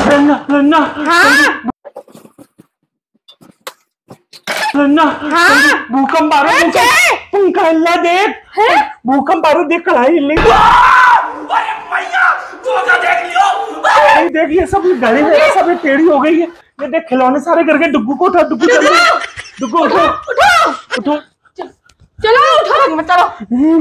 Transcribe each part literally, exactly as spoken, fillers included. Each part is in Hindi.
रन्ना रन्ना हाँ रन्ना हाँ भूकंप आ रहा है। पंखा हिला देख, भूकंप आ रहा, देख कढ़ाई हिल रही। अरे भैया धोखा देख लियो। देख ये सब गाड़ी में सब टेढ़ी हो गई है। ये देख खिलौने सारे करके डुग्गू को उठा, डुग्गू चलो, डुग्गू उठो उठो उठो चलो उठो मत चलो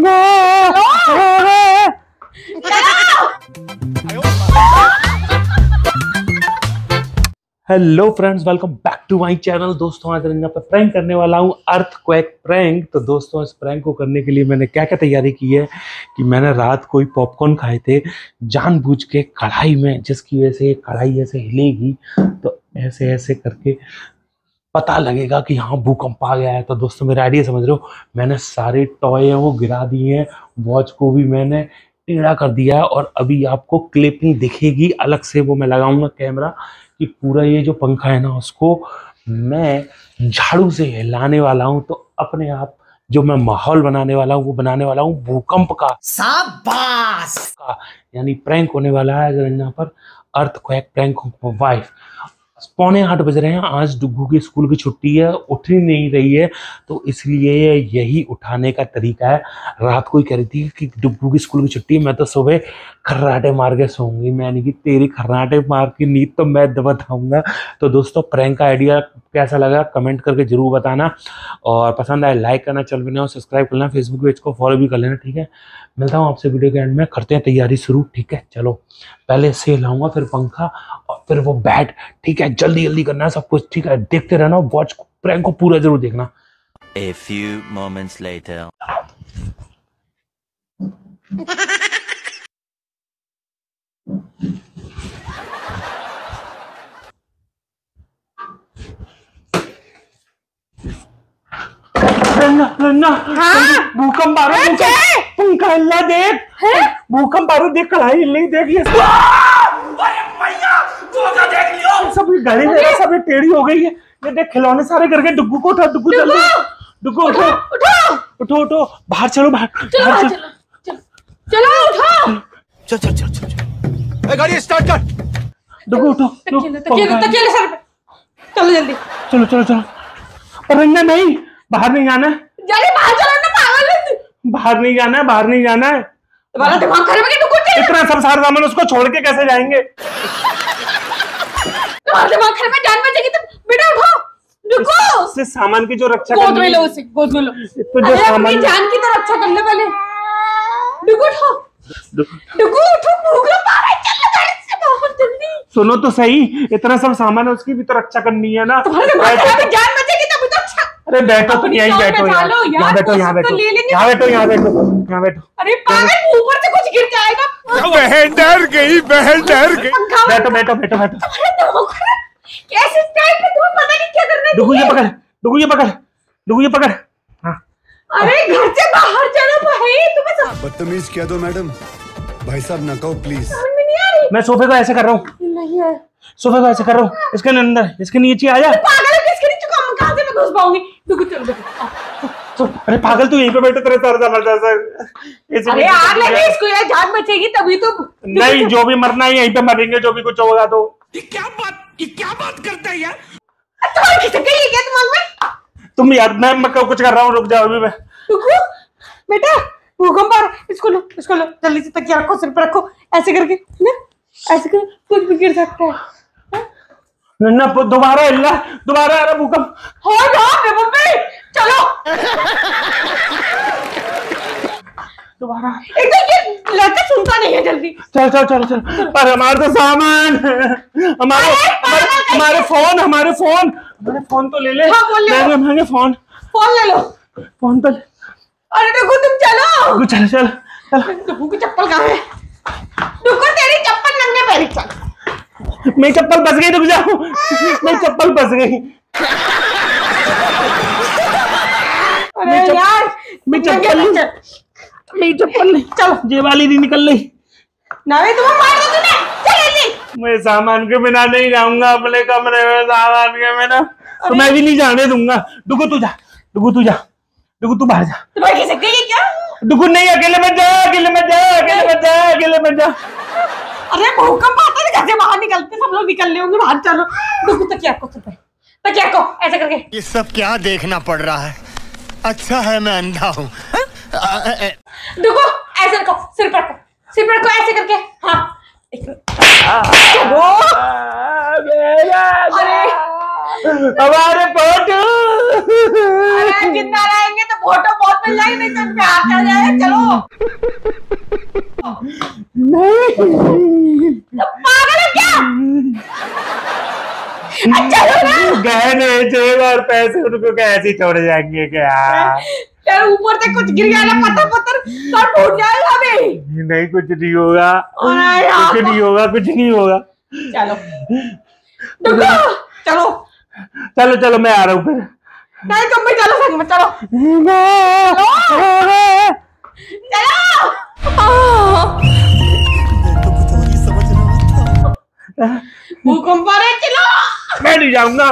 hello friends, welcome back to my channel. दोस्तों आज मैं पे प्रैंक करने वाला हूँ, अर्थक्वेक प्रैंक। तो दोस्तों इस प्रैंक को करने के लिए मैंने क्या क्या तैयारी की है कि मैंने रात को ही पॉपकॉर्न खाए थे जानबूझ के कढ़ाई में, जिसकी वजह से कढ़ाई ऐसे हिलेगी तो ऐसे ऐसे करके पता लगेगा कि हाँ भूकंप आ गया है। तो दोस्तों मेरा आइडिया समझ रहे हो, मैंने सारे टॉय हैं वो गिरा दिए हैं, वॉच को भी मैंने टेढ़ा कर दिया है और अभी आपको क्लिपिंग दिखेगी अलग से, वो मैं लगाऊंगा कैमरा कि पूरा ये जो पंखा है ना उसको मैं झाड़ू से हिलाने वाला हूं। तो अपने आप जो मैं माहौल बनाने वाला हूं वो बनाने वाला हूं भूकंप का। शाबाश का यानी प्रैंक होने वाला है अगर यहाँ पर अर्थक्वेक प्रैंक वाइफ। पौने आठ बज रहे हैं, आज डुग्गू की स्कूल की छुट्टी है, उठ ही नहीं रही है तो इसलिए यही उठाने का तरीका है। रात को ही कह रही थी कि डुग्गू की स्कूल की छुट्टी है, मैं तो सुबह खर्राटे मार के सोऊंगी। मैंने कि तेरी खर्राटे मार की नींद तो मैं बताऊंगा। तो दोस्तों प्रैंक का आइडिया कैसा लगा कमेंट करके जरूर बताना, और पसंद आए लाइक करना, चैनल बनाओ सब्सक्राइब करना, फेसबुक पेज को फॉलो भी कर लेना, ठीक है। मिलता हूँ आपसे वीडियो के एंड में, करते हैं तैयारी शुरू, ठीक है। चलो पहले से लाऊंगा, फिर पंखा और फिर वो बैट, ठीक है। जल्दी जल्दी करना है सब कुछ, ठीक है। देखते रहना, वॉच प्रैंक को पूरा जरूर देखना। A few moments later. Ranna Ranna हाँ भूकंप आ रहा है, पंखा हिला देख, भूकंप आ रहा, देख कढ़ाई हिल रही, देख ये अरे भैया धोखा देख लियो। सब गाड़ी में सब टेढ़ी हो गई है। ये देख खिलौने सारे करके डुग्गू को उठा, डुग्गू चलो, डुग्गू उठो उठो उठो बाहर चलो, बाहर बाहर चलो चलो उठो चल चल चल चल गाड़ी स्टार्ट कर। डुग्गू उठो, तकिए तकिए सर पे चलो जल्दी चलो चलो चलो। पर रन्ना नहीं, बाहर नहीं जाना है, जल्दी बाहर चलो ना पागल। बाहर नहीं जाना है, बाहर नहीं जाना है। तुम्हारा दिमाग खराब है कि डुग्गू इतना सब सारा सामान उसको छोड़ के कैसे जाएंगे? तुम्हारा दिमाग खराब है, जान बचेगी तो बेटा उठो डुग्गू। से सामान की जो रक्षा गोद करनी में है, लो उसे, गोद में लो। तो जो अरे अपनी सामान जान की तो रक्षा कर ले पहले। डुग्गू उठो, डुग्गू उठो, भूकंप आ रहा है, चलो गाड़ी से बाहर जल्दी। सुनो तो सही, इतना सब सामान है उसकी भी तो रक्षा करनी है ना। तुम्हारे दिमाग खराब है, जान बचेगी तभी तो अच्छा। अरे बैठो तो यहीं बैठो, यहाँ यहाँ बैठो, यहाँ बैठो, यहाँ बैठो, यहाँ बैठो, यहाँ बैठो। अरे पागल ऊपर से कुछ गिर जाएगा। बहन डर गई, बहन डर गई। बैठो बैठो बैठो बैठो। कैसे टाइप में तुम्हें पता नहीं क्या करना है। डुग्गू ये पकड़, डुग्गू ये पकड़, डुग्गू ये पकड़। हाँ अरे घर से बाहर चलो भाई, तुम्हें समझ बदतमीज कह दो मैडम, भाई साहब ना कहो प्लीज। में नहीं आ रही। मैं सोफे को ऐसे कर रहा हूँ, नहीं है सोफे को ऐसे कर रहा हूँ, इसके अंदर, इसके नीचे आ जा। पागल है, किसके नीचे कहाँ कहाँ से मैं घुस पाऊंगी। डुग्गू चलो देखो। तो, अरे पागल तू यहीं पे बैठो, तेरे सर जबरदस्त। अरे आग लगी इसको, यार जान बचेगी तभी तो। नहीं, जो भी मरना है यहीं पे मरेंगे, जो भी कुछ होगा तो। ये क्या बात, ये क्या बात करता है यार। तुम्हारी खिसक गई है क्या दिमाग में? तुम यार, मैं मैं कुछ कर रहा हूँ, रुक जाओ अभी मैं। डुग्गू बेटा भूकंप आ रहा है, इसको लो, इसको लो जल्दी से, तकिया रखो सिर पे रखो, ऐसे करके ना, ऐसे कर, कुछ भी गिर सकता है। नन्ना दोबारा हिला, दोबारा आ रहा भूकंप। हो जाओ मम्मी, चलो। दोबारा एक तो ये लड़का सुनता नहीं है जल्दी। चल चल चल चल। पर हमारे तो सामान, हमारे हमारे हमारे फोन, हमारे फोन, हमारे फोन तो ले ले, हाँ, फोन ले लो। महंगे महंगे फोन, फोन ले लो। फोन तो ले। अरे डुग्गू तुम चलो। चल चल चल। डुग्गू की चप्पल कहाँ है? डुग्गू तेरी चप्पल नंगे पैरी चल। मेरी चप्पल फंस गई, रुक जाओ, मेरी चप्पल फंस गई। अरे यार मेरी चप्पल नहीं, मेरी चप्पल नहीं, चल ये वाली नहीं निकल रही। नहीं तुम्हें मार दो तूने, चल जल्दी। मैं सामान के बिना नहीं जाऊंगा अपने कमरे में, सामान के बिना तो मैं भी नहीं जाने दूंगा। डुग्गू तू जा, डुग्गू तू जा, डुग्गू तू बाहर जा। तुम्हारी खिसक गई है क्या? डुग्गू नहीं, अकेले मत जा, अकेले मत जा, अकेले मत जा, अकेले मत जा। अरे भूकंप आता है, घर से बाहर निकलते सब लोग निकल रहे होंगे बाहर। चलो देखो तकिया को सिर पे, तकिया को ऐसे करके। ये सब क्या देखना पड़ रहा है? अच्छा है मैं अंधा हूँ। देखो ऐसे रखो, सिर पर रखो, सिर पर रखो ऐसे करके। हाँ अरे हमारे फोटो, अरे जिंदा रहेंगे तो फोटो बहुत मिल जाएगी, नहीं तो उनपे हाथ आ जाएगा। चलो नहीं तो पागल है क्या? अच्छा गहने जेब और पैसे उनको कैसे छोड़ जाएंगे क्या? यार ऊपर से कुछ गिर गया ना, पत्थर पत्थर सर फूट जाएगा अभी। नहीं कुछ नहीं होगा, कुछ नहीं होगा, कुछ नहीं होगा। चलो चलो चलो चलो मैं आ रहा हूँ फिर। नहीं तुम भी चलो संग में, चलो चलो। भूकंप आ रहा है, चलो। मैं नहीं जाऊंगा।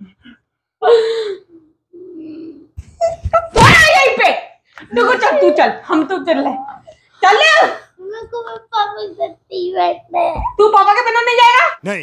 यहीं पे देखो, चल तू चल, हम तो चल रहे चल ले। पापा सच्ची बैठने तू पापा के बिना नहीं जाएगा? नहीं।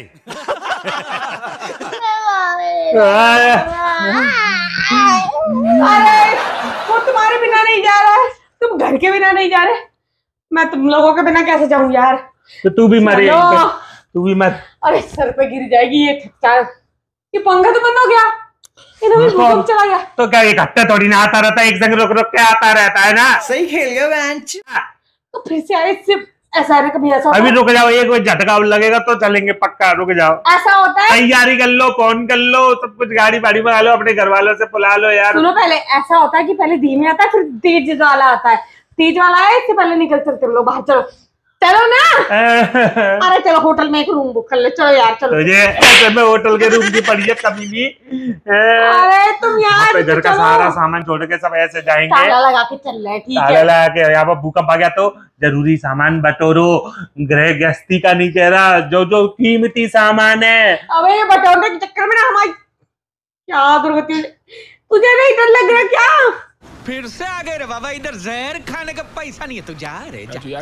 अरे वो तुम्हारे बिना नहीं जा रहा है, तुम घर के बिना नहीं जा रहे, मैं तुम लोगों के बिना कैसे जाऊं यार? तो तू भी मर, तू भी मर। अरे सर पे गिर जाएगी ये थक्का। ये पंखा तो बंद हो गया, इधर भी भूकंप चला गया। तो क्या एक हफ्ते थोड़ी ना आता रहता है, एक संग रुक रुक के आता रहता है ना। सही खेल गया बेंच। तो फिर से आए, सिर्फ ऐसा है ना, कभी ऐसा अभी रुक जाओ, एक कोई झटका लगेगा तो चलेंगे पक्का। रुक जाओ, ऐसा होता है। तैयारी कर लो, फोन कर लो, सब कुछ गाड़ी बाड़ी मंगा लो, अपने घर वालों से बुला लो यार। सुनो, पहले ऐसा होता है कि पहले धीमे आता है फिर तेज वाला आता है, तेज वाला है इससे पहले निकल सकते हम लोग बाहर। चलो चलो ना। अरे चलो होटल में एक रूम बुक कर ले, चलो यार चलो। तुझे ऐसे में होटल के रूम की पड़ी है कभी भी। अरे तुम यार घर का सारा सामान छोड़ के सब ऐसे जाएंगे, ताला लगा के चल रहे हैं, ठीक ताला है। लगा के। यहाँ पर भूकंप आ गया तो जरूरी सामान बटोरो, गृह गृहस्थी का नहीं कह रहा, जो जो कीमती सामान है। अबे ये बटोरने के चक्कर में ना हमारी क्या दुर्गति। तुझे नहीं डर लग रहा क्या? फिर से आ गए रे बाबा, इधर जहर खाने का पैसा नहीं है, तू जा रे जा।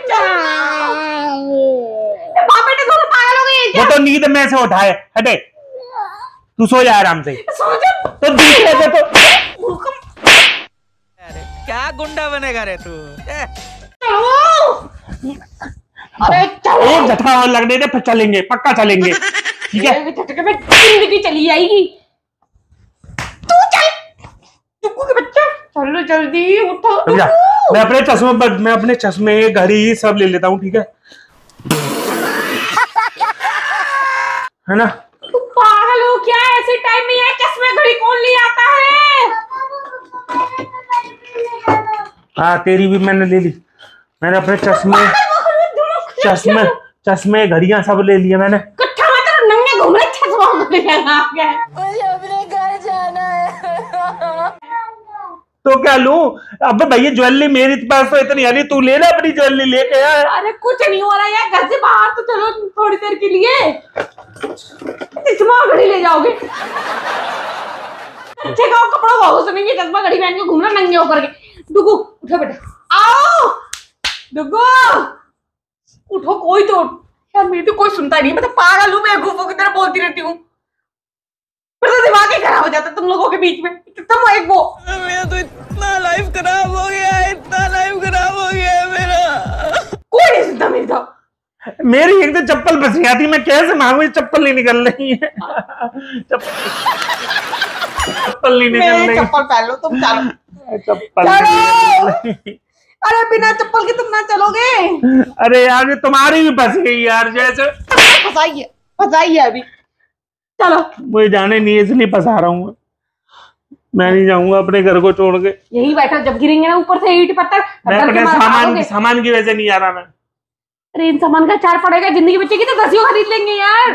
बाप बेटे दोनों पागल हो गए क्या? वो तो नींद में से उठाए, हटे तू सो जा आराम से। सो जा। तो दूसरे से तो भूकंप। अरे क्या गुंडा बनेगा रे तू? चलो। अरे चलो, एक झटका और लगने दे फिर चलेंगे, पक्का चलेंगे, ठीक है? ये झटके में जिंदगी चली जाएगी। तू चल, टुक्कू के बच्चा, चलो जल्दी उठो। मैं अपने चश्मे मैं अपने चश्मे घड़ी सब ले लेता हूँ, ठीक है? है ना? तुम पागल हो क्या? ऐसे टाइम में यार चश्मे घड़ी कौन ले आता है? हाँ तेरी भी मैंने ले ली, मैंने अपने चश्मे चश्मे चश्मे घड़ियां सब ले लिए मैंने। कट्ठा में तो नंगे घूम रहे, चश्मा लगा के। मुझे अपने घर जाना है। तो क्या लूं? अब भैया ज्वेलरी मेरी पास तो इतनी है नहीं, तू ले ना अपनी ज्वेलरी लेके यार। अरे कुछ नहीं हो रहा यार, घर से बाहर तो चलो थोड़ी देर के लिए। चश्मा घड़ी ले जाओगे? अच्छे गाँव कपड़ों बहुत सुनेंगे, चश्मा घड़ी पहन के घूमना नंगे होकर के। डुगू उठो बेटा, आओ डुगू उठो, कोई तो यार, मेरी तो कोई सुनता नहीं, मैं तो पागल हूँ, मैं गुफो की तरह बोलती रहती हूँ, फिर तो दिमाग ही खराब हो जाता तुम लोगों के बीच में। तुम एक वो मेरा तो इतना लाइफ खराब हो गया है, इतना लाइफ खराब हो गया है मेरा। कोई नहीं सुनता मेरी तो। मेरी एक तो चप्पल फंस गई थी, मैं कैसे मांगू, चप्पल नहीं निकल रही है। चप्पल चप्पल नहीं निकल रही, चप्पल पहन लो तुम, चलो चप्पल चलो। नहीं निकल रही। अरे बिना चप्पल के तुम ना चलोगे? अरे यार ये तुम्हारी भी फंस गई यार, जैसे फंसाई है, फंसाई है अभी। चलो मुझे जाने नहीं, इसलिए फंसा रहा हूँ मैं, नहीं जाऊंगा अपने घर को छोड़ के। यही बैठा, जब गिरेंगे ना ऊपर से ईंट पत्थर, मैं अपने सामान सामान की वजह से नहीं आ रहा मैं। अरे इन सामान का चार पड़ेगा, जिंदगी बचेगी तो दसियों खरीद लेंगे यार।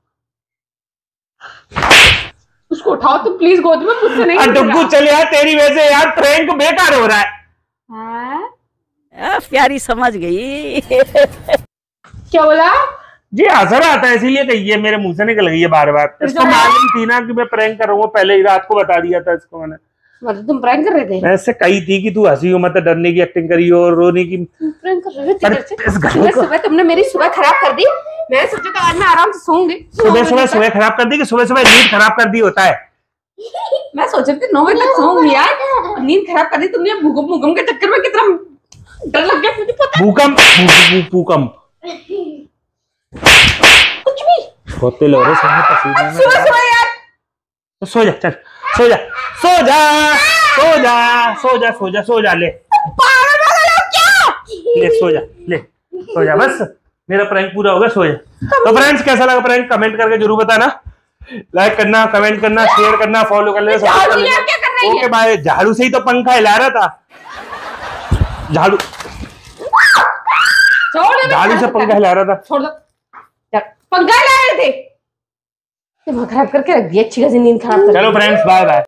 उसको उठाओ तुम प्लीज, गोद में, मुझसे नहीं। डुग्गू चल यार, तेरी वजह से यार प्रैंक बेकार हो रहा है। हाँ? प्यारी समझ गई। क्या बोला? जी असर आता है इसीलिए कही है, मेरे मुंह से निकल गई है बार बार। इसको मालूम थी ना कि मैं प्रैंक कर रहा हूँ, पहले ही रात को बता दिया था इसको मैंने। मतलब तुम प्रैंक कर रहे थे? मैं ऐसे कही थी कि तू हंसी हो मत, डरने की एक्टिंग करी हो और रोने की। प्रैंक कर रहे थे पर कैसे? इस घर को सुबह तुमने मेरी सुबह खराब कर दी। मैं सोचा था आज मैं आराम से सोऊंगी। सुबह सुबह सुबह खराब कर दी कि सुबह सुबह नींद खराब कर दी होता है? मैं सोच रही थी नौ बजे तक सोऊंगी यार, नींद खराब कर दी तुमने। भूकंप भूकंप के चक्कर में कितना डर लग गया मुझे पता है। भूकंप भूकंप कुछ भी होते लो रे सुबह पसीने में। सुबह सुबह यार। तो सो जा, चल सो जा सो जा सो जा सो जा सो जा सो जा ले पागल पागल हो क्या? ले सो जा, ले सो जा, बस मेरा प्रैंक पूरा हो गया, सो जा। तो फ्रेंड्स कैसा लगा प्रैंक कमेंट करके जरूर बताना, लाइक करना, कमेंट करना, शेयर करना, फॉलो कर लेना, सब्सक्राइब कर लेना। क्या कर रही है? Okay bye. झाड़ू से ही तो पंखा हिला रहा था, झाड़ू छोड़ दे, झाड़ू से पंखा हिला रहा था। छोड़ दो यार, पंखा हिला रहे थे। दिमाग खराब करके रख दिया, अच्छी खासी नींद खराब कर दी। चलो फ्रेंड्स बाय बाय।